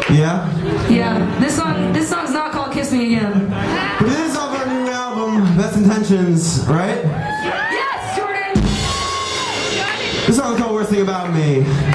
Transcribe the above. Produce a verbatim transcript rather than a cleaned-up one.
Yeah? Yeah. This song, this song's not called Kiss Me Again. But it is off our new album, Best Intentions, right? Yes, Jordan! This song is called Worst Thing About Me.